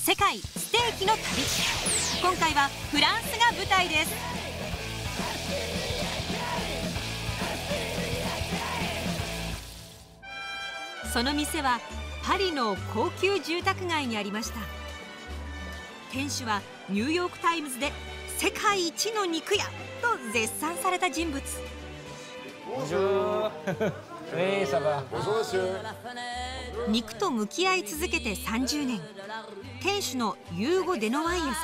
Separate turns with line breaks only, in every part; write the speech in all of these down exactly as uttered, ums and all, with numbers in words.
世界ステーキの旅。今回はフランスが舞台です。その店はパリの高級住宅街にありました。店主はニューヨークタイムズで世界一の肉屋と絶賛された人物。肉と向き合い続けてさんじゅうねん、店主のユーゴ・デノワイエさん。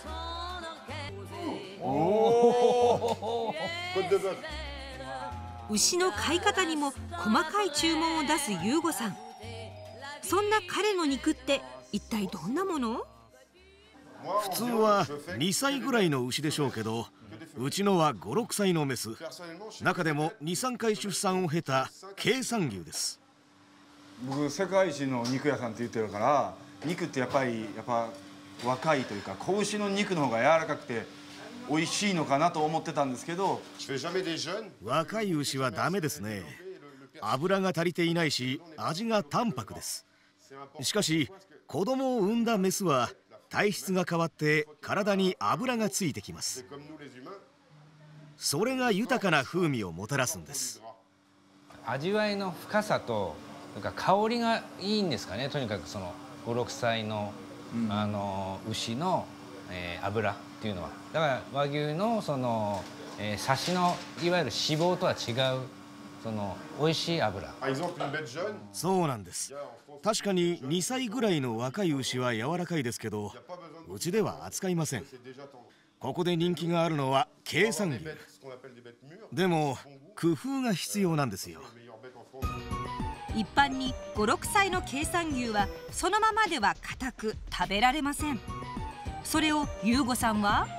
牛の飼い方にも細かい注文を出すユーゴさん。そんな彼の肉って一体どんなもの？
普通はにさいぐらいの牛でしょうけど、うちのはご、ろくさいのメス。中でもに、さんかい出産を経た経産牛です。
僕世界一の肉屋さんって言ってるから、肉ってやっぱりやっぱ若いというか子牛の肉の方が柔らかくて美味しいのかなと思ってたんですけど、
若い牛はダメですね。油が足りていないし味が淡白です。しかし子供を産んだメスは体質が変わって体に油がついてきます。それが豊かな風味をもたらすんです。
味わいの深さとなんか香りがいいんですかね。とにかくそのご、ろくさいの、うん、あの牛の、えー、油っていうのは、だから和牛のその、えー、サシのいわゆる脂肪とは違うその美味しい油。
そうなんです。確かににさいぐらいの若い牛は柔らかいですけど、うちでは扱いません。ここで人気があるのは経産牛。でも工夫が必要なんですよ。
一般にご、ろくさいの経産牛はそのままでは硬く食べられません。それをユーゴさんは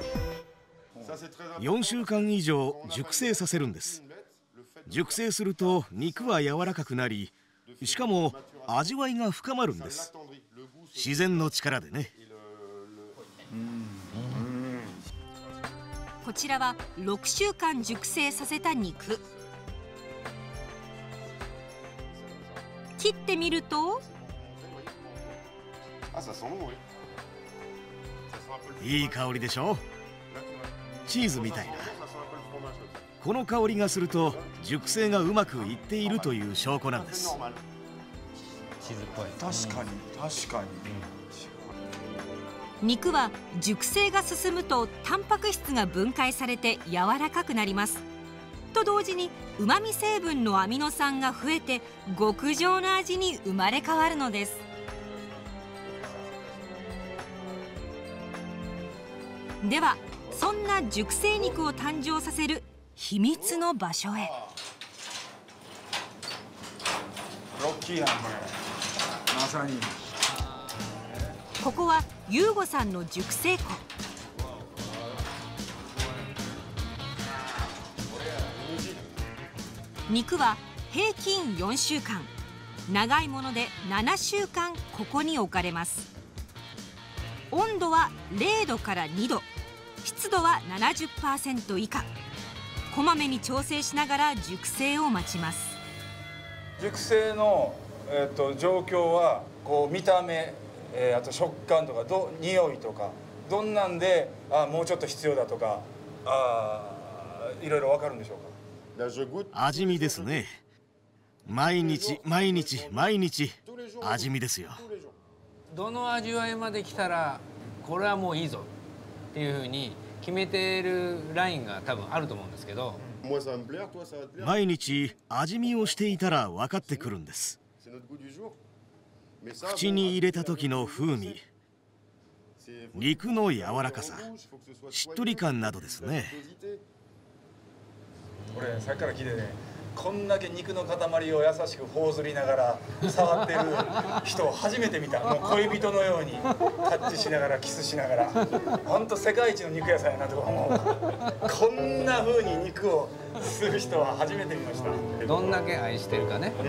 よんしゅうかん以上熟成させるんです。熟成すると肉は柔らかくなり、しかも味わいが深まるんです。自然の力でね。
こちらはろくしゅうかん熟成させた肉。切ってみると
いい香りでしょ。チーズみたいな。この香りがすると熟成がうまくいっているという証拠なんです。
チーズっぽい。
確かに確かに、
うん、肉は熟成が進むとタンパク質が分解されて柔らかくなります。と同時にうまみ成分のアミノ酸が増えて極上の味に生まれ変わるのです。ではそんな熟成肉を誕生させる秘密の場所へ。
ロッキーやんこれ。まさに
ここはユーゴさんの熟成庫。肉は平均よんしゅうかん、長いものでななしゅうかんここに置かれます。温度はれいどからにど、湿度は ななじゅっパーセント 以下。こまめに調整しながら熟成を待ちます。
熟成の、えー、と状況はこう見た目、えー、あと食感とかど匂いとかどんなんであもうちょっと必要だとかあいろいろ分かるんでしょうか。
味見ですね。毎日毎日毎日味見ですよ。
どの味わいまで来たらこれはもういいぞっていうふうに決めてるラインが多分あると思うんですけど、
毎日味見をしていたら分かってくるんです。口に入れた時の風味、肉の柔らかさ、しっとり感などですね。
俺さっきから聞いてね、こんだけ肉の塊を優しく頬ずりながら触ってる人を初めて見た。もう恋人のようにタッチしながらキスしながら、本当世界一の肉屋さんやなとか思う。こんな風に肉をする人は初めて見ました。
どんだけ愛してるかね。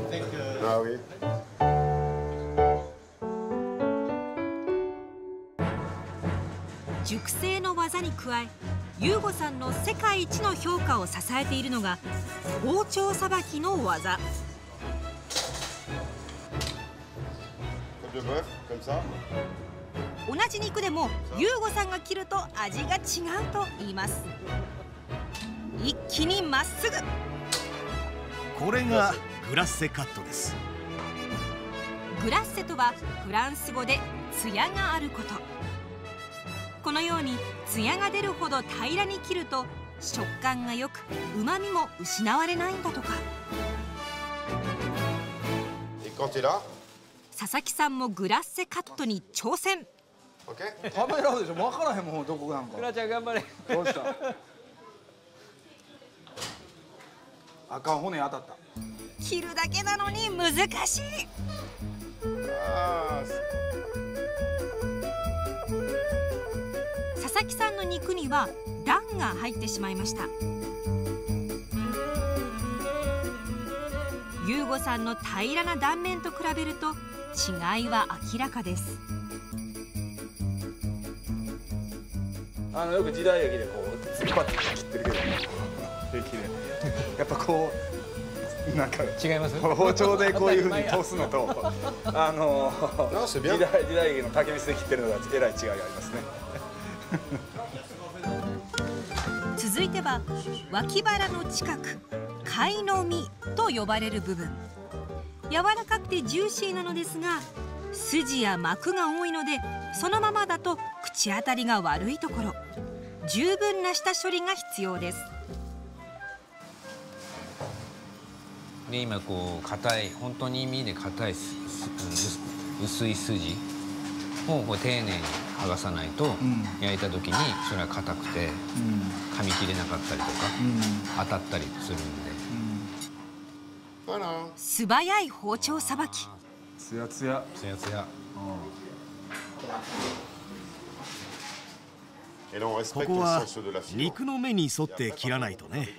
熟成の技に加え、ユーゴさんの世界一の評価を支えているのが包丁さばきの技。 同じ肉でもユーゴさんが切ると味が違うと言います。一気にまっすぐ。
これがグラッセカットです。
グラッセとはフランス語で艶があること。このように艶が出るほど平らに切ると食感が良く旨味も失われないんだとか。佐々木さんもグラッセカットに挑戦。
カメラでしょ、分からへんもんどこなんか。
クラちゃん頑張れ。
どうした？赤骨当たった。
切るだけなのに難しい。佐々木さんの肉には段が入ってしまいました。ユーゴさんの平らな断面と比べると違いは明らかです。
あのよく時代劇でこう突っ張って切ってるけど平気でやっぱこうなんか
違います。
包丁でこういうふうに通すのとあの時代時代劇の竹光で切ってるのがえらい違いがありますね。
続いては脇腹の近く貝の実と呼ばれる部分。柔らかくてジューシーなのですが筋や膜が多いのでそのままだと口当たりが悪いところ、十分な下処理が必要です。
で今こう硬い本当に身で硬いすす薄い筋をこう丁寧に剥がさないと、うん、焼いた時にそれは硬くて、うん、噛み切れなかったりとか、うん、当たったりするんで、
うん、素早い包丁さばき。
つやつや
つやつや。
ここは肉の目に沿って切らないとね。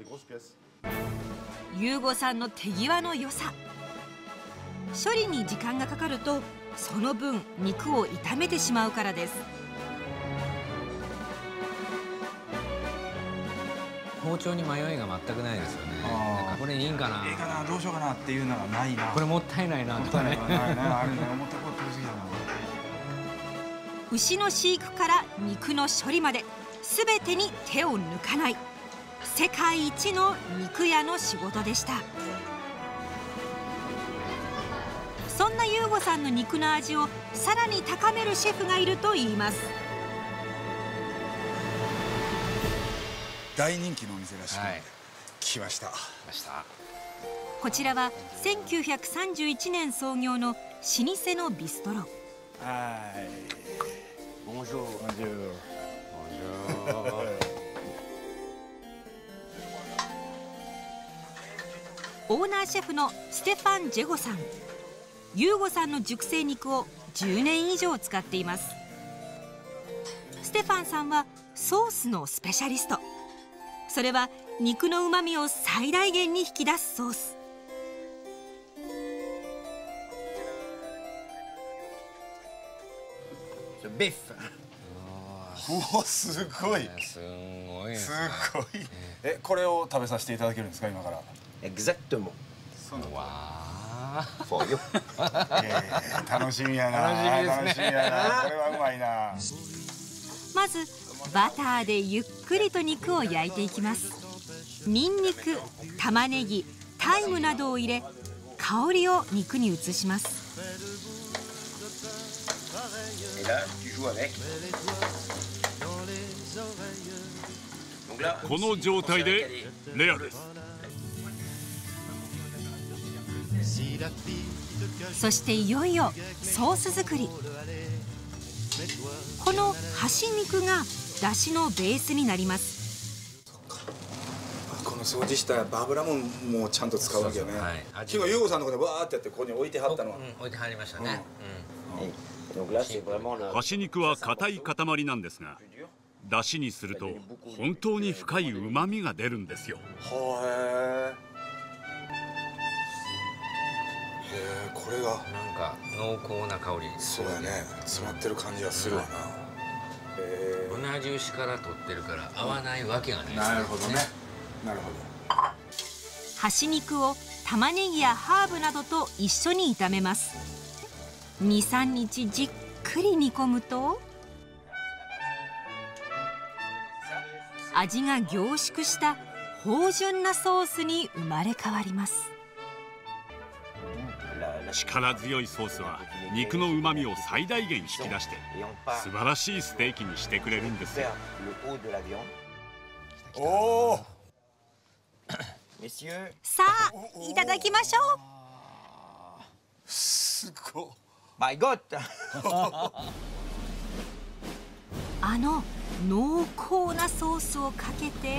ユーゴさんの手際の良さ。処理に時間がかかるとその分肉を傷めてしまうからです。
包丁に迷いが全くないですよね。なんかこれいいんかな、
いいかな、どうしようかなっていうのがないな。
これもったいないなとかね。
ないな、あるね、思ったことすぎだな。
牛の飼育から肉の処理まで全てに手を抜かない世界一の肉屋の仕事でした。そんなユーゴさんの肉の味をさらに高めるシェフがいるといいます。
大人気のお店らしい、はい、来ました。
来ました。
こちらはせんきゅうひゃくさんじゅういちねん創業の老舗のビストロ。
はい。ボンジョー。ボンジョー。ボンジョー。
オーナーシェフのステファン・ジェゴさん。ユーゴさんの熟成肉をじゅうねん以上使っています。ステファンさんはソースのスペシャリスト。それは肉の旨味を最大限に引き出すソース。
ビーフ。おお、すごい。
すごい。
すごい。え、これを食べさせていただけるんですか、今から。
Exactement.
わあ。
For you.
楽しみやな。楽しみやな。これはうまいな。
まずバターでゆっくりと肉を焼いていきます。ニンニク、玉ねぎ、タイムなどを入れ香りを肉に移します。
この状態でレアです。
そしていよいよソース作り。この端肉が出汁のベースになります。
この掃除したバブラももうちゃんと使うわけよね。昨日ユーゴさんのとこでわーってやってここに置いてはったのは、
うん、置いてはりましたね。
端肉は硬い塊なんですが、出汁にすると本当に深い旨味が出るんですよ。
はーへー、これが
なんか濃厚な香り。
そうだね、詰まってる感じがするわな。へ
ー、同じ牛から取ってるから合わないわけがないですね。
なるほどね、なるほど。
端肉を玉ねぎやハーブなどと一緒に炒めます。 にさんにちじっくり煮込むと味が凝縮した芳醇なソースに生まれ変わります。
力強いソースは肉のうまみを最大限引き出して素晴らしいステーキにしてくれるんですよ。
おお
さあ、いただきましょう。
すごい。
あの濃厚なソースをかけて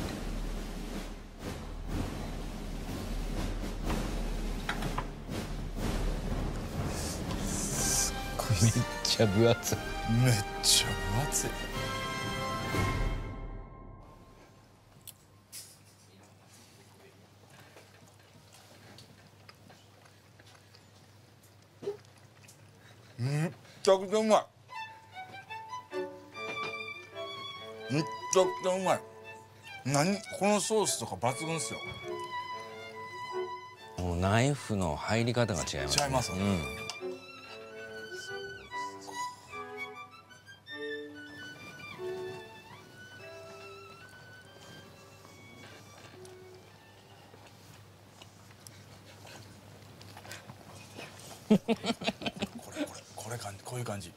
めっちゃ分厚い。
めっちゃ分厚い。めっちゃくちゃうまい。めっちゃくちゃうまい。何このソースとか抜群ですよ。
もうナイフの入り方が違いますね。
違いますね。
うん
これこれこれ感じこういう感じ。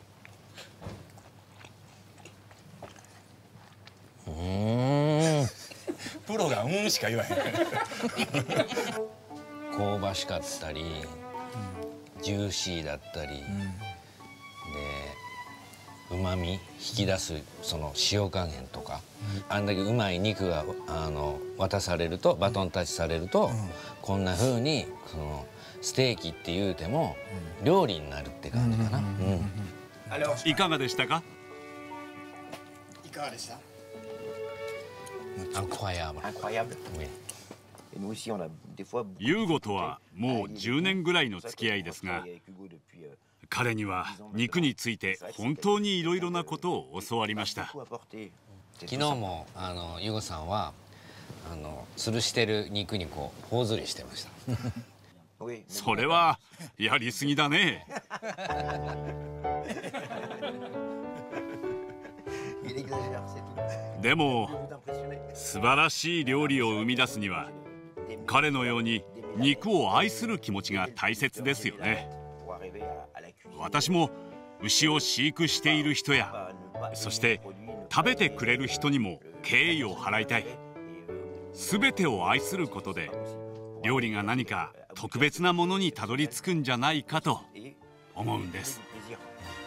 うーん
プロがうんしか言わへん。
香ばしかったり、ジューシーだったり、でうまみ引き出すその塩加減とか、あんだけうまい肉があの渡されるとバトンタッチされると、こんな風にそのステーキって言うても料理になるって感じかな。
いかがでしたか？
いかがでした？
ユーゴとはもうじゅうねんぐらいの付き合いですが、彼には肉について本当にいろいろなことを教わりました。
昨日もあのユーゴさんはあの吊るしてる肉にこう頬ずりしてました。
それはやりすぎだね。でも素晴らしい料理を生み出すには彼のように肉を愛する気持ちが大切ですよね。私も牛を飼育している人や、そして食べてくれる人にも敬意を払いたい。全てを愛することで料理が何か特別なものにたどり着くんじゃないかと思うんです。